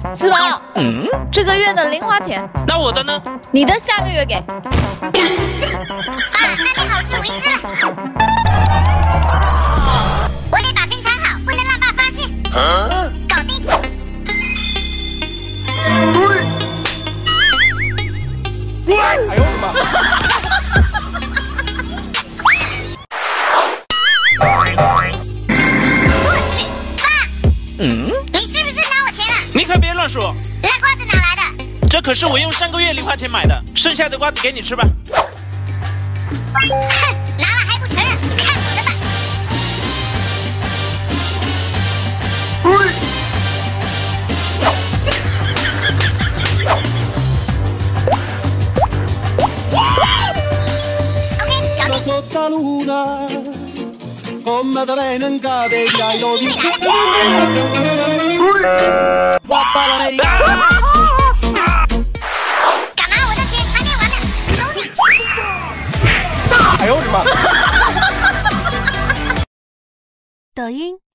是吗？这个月的零花钱。 那我的呢？ 你的下个月给。 那你好自为之了。我得把身藏好，不能让爸发现。搞定。 哎呦我的妈！ 我去，爸！你是不是拿我钱了？ 你可别乱说。 那瓜子哪来的？ 这可是我用上个月零花钱买的，剩下的瓜子给你吃吧。 哼，拿了还不承认，看我的吧！ Sotto luna, come da venen cade gli I love you. Guappa l'americana. 干嘛？我的钱还没完呢，走你！ 哎呦我的妈！ 抖音。